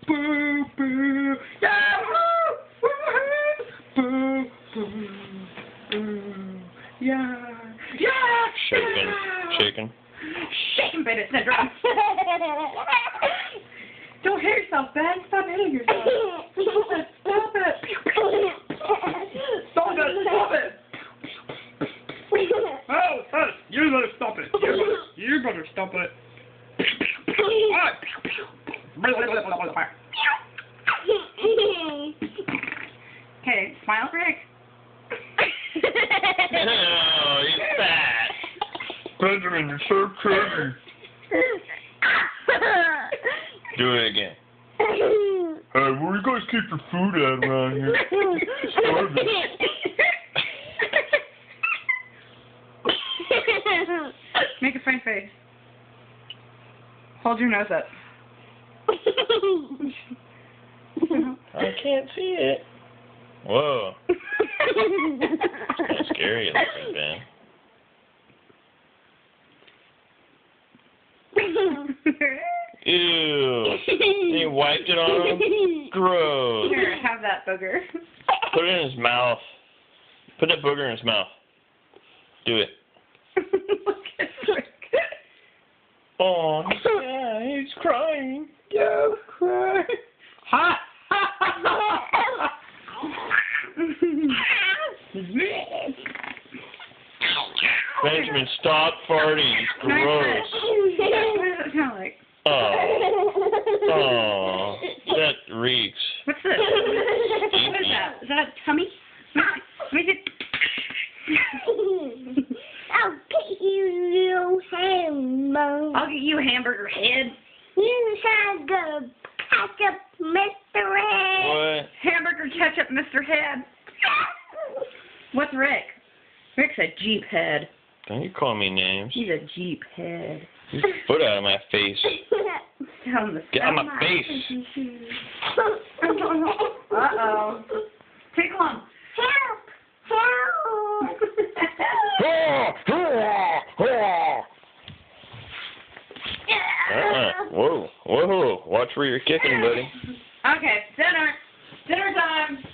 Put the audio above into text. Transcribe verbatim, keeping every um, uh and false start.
Boo, boo. Yeah, woo, woo, boo, boo, boo. Yeah, yeah. Shaking, yeah. shaking. Shaking Bennett syndrome. Don't hit yourself, Ben. Stop hitting yourself. Stop it. Stop it. Stop it. Stop it. Oh, oh, you better stop it. You better, you better stop it. Okay, smile, Rick. Oh, he's fat. Benjamin, you're so crazy. Do it again. Hey, where you guys keep your food at around here? Starving. Make a funny face. Hold your nose up. I can't see it. Whoa. That's scary looking, Ben. Ew. He wiped it on him? Gross. Here, have that booger. Put it in his mouth. Put that booger in his mouth. Do it. Look at Rick. Oh, yeah, he's crying. Don't cry. Ha! Benjamin, stop farting. It's gross. What does it sound like? Oh. Oh. That reeks. What's this? What is that? Is that a tummy? Let me see. I'll get you, you hamburger. I'll get you a hamburger head. You have to catch up, Mister Head. What? Hamburger ketchup, Mister Head. What's Rick? Rick's a Jeep head. Don't you call me names. He's a Jeep head. Get your foot out of my face. Down the Get out of my face. Uh-oh. Tickle him. Help! Help! Uh-uh. Whoa. Whoa. Watch where you're kicking, buddy. Okay, dinner. Dinner time.